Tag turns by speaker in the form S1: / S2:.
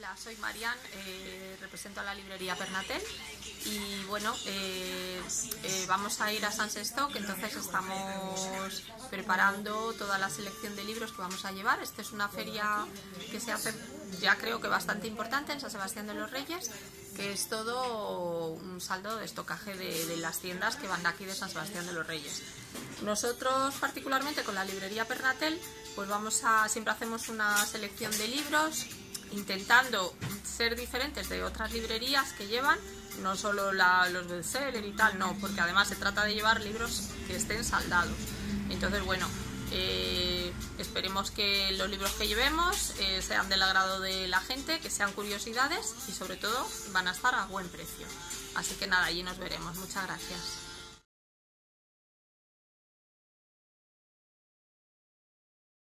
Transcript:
S1: Hola, soy Marian, represento a la librería Pernatel y bueno, vamos a ir a Sans Stock, entonces estamos preparando toda la selección de libros que vamos a llevar. Esta es una feria que se hace ya creo que bastante importante en San Sebastián de los Reyes, que es todo un saldo de estocaje de las tiendas que van de aquí de San Sebastián de los Reyes. Nosotros particularmente con la librería Pernatel pues siempre hacemos una selección de libros intentando ser diferentes de otras librerías que llevan, no solo los bestsellers y tal, no, porque además se trata de llevar libros que estén saldados. Entonces bueno, esperemos que los libros que llevemos sean del agrado de la gente, que sean curiosidades y sobre todo van a estar a buen precio. Así que nada, allí nos veremos. Muchas gracias.